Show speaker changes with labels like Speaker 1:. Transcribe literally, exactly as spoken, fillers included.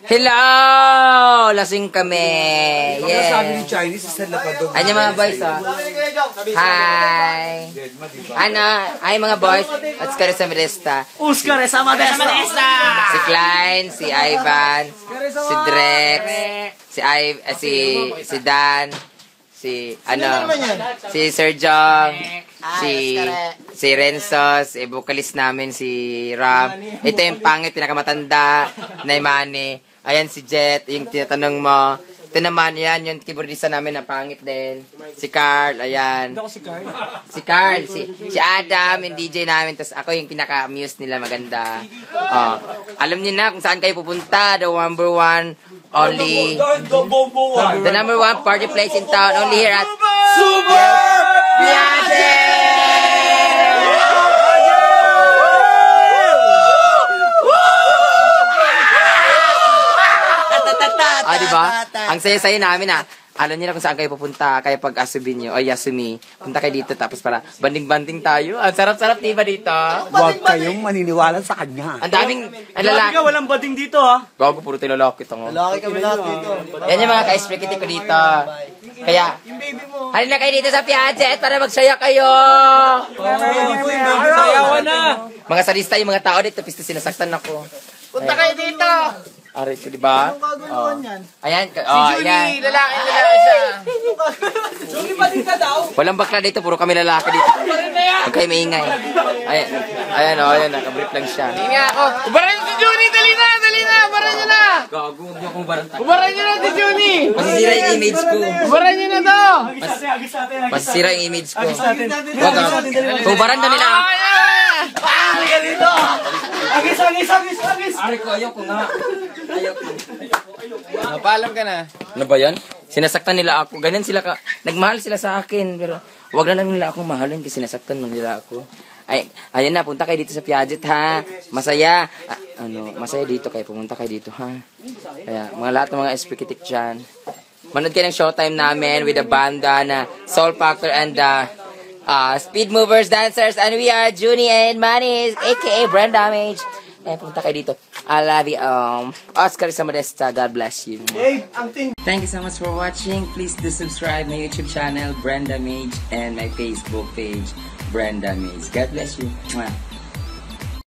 Speaker 1: Hello! Lasing kami. Yeah.
Speaker 2: Sabi ni Chinese, isa na pa doon.
Speaker 1: Ano mga boys, oh? Hi! Ano? Hi mga boys. Oscar sa Modesta.
Speaker 3: Oscar sa Modesta!
Speaker 1: Si Klein, si Ivan, si Drex, si I, uh, si si Dan, si ano, si Sir Jong, si si Renzo, si vocalist namin si Ram. Ito yung pangit, pinakamatanda, Naimani. Ayan si Jet, yung tinatanong mo. Ito naman, yan, yung keyboardista namin na pangit din. Si Carl, ayan.
Speaker 3: Ako si Carl.
Speaker 1: Si Carl, si, si Adam, yung D J namin. Tapos ako yung pinaka-muse nila, maganda. Oh. Alam niyo na kung saan kayo pupunta. The number one, only. The number one party place in town. Only here at Super Piaget! Ah, diba? Ang saya-saya namin ah. Alam niyo na kung saan kayo pupunta. Kaya pag asubin nyo, ay asumi, punta kayo dito tapos para banding-banding tayo. Ang sarap-sarap diba dito?
Speaker 2: Huwag kayong maniniwala sa kanya.
Speaker 1: Ang daming ang
Speaker 3: Lalaki
Speaker 1: lalaki.
Speaker 3: ka, walang bading dito ha.
Speaker 1: Gago, puro tayo lalaki ito.
Speaker 2: Lalaki kami lahat dito.
Speaker 1: Yan yung mga ka-esprikiti ko dito. Kaya, halina kayo dito sa Piaget para magsaya kayo.
Speaker 3: Sayawan na.
Speaker 1: Mga salista yung mga tao dito, pisto sinasaktan ako.
Speaker 3: Punta kayo dito.
Speaker 1: Aray ko, diba? Oh. Ayan, ka-
Speaker 3: Si
Speaker 1: oh,
Speaker 3: Junie,
Speaker 1: ayan.
Speaker 3: lalaki, lalaki siya. Junie, bading ka daw.
Speaker 1: Walang bakla dito, puro kami lalaki dito. Huwag kayo maingay. Ayan, ayan o, oh, ayan, nakabrief lang siya.
Speaker 3: Hindi nga ako. Ubaran niyo si Junie, dali na, dali na, ubaran niyo na.
Speaker 1: Gago, hindi akong barantay.
Speaker 3: Ubaran niyo na si Junie.
Speaker 1: Masisira yung image ko.
Speaker 3: Ubaran niyo na to.
Speaker 1: Masisira yung image ko. Huwag ako. Tubaran na nila.
Speaker 3: Ah, halika dito. Agis, agis, agis, agis.
Speaker 1: Aray ko, ayaw ko nga. Ayaw ko.
Speaker 3: Napaalam ka na.
Speaker 1: Ano ba yan? Sinasaktan nila ako. Ganyan sila ka. Nagmahal sila sa akin. Pero wag na lang nila ako mahalin kasi sinasaktan mo nila ako. Ay, ayan na, punta kayo dito sa Piaget ha. Masaya. Ah, ano, masaya dito kayo. Pumunta kayo dito ha. Kaya, mga lahat ng mga esprikitik dyan. Manood kayo ng showtime namin with the banda na Soul Factor and the uh, Speed Movers Dancers. And we are Junie and Manny, aka Brand Damage. Eh, punta kayo dito. I love you. Um, Oscar sa Modesta. God bless you. Thank you so much for watching. Please do subscribe my YouTube channel, Brenda Mage, and my Facebook page, Brenda Mage. God bless you. Mwah.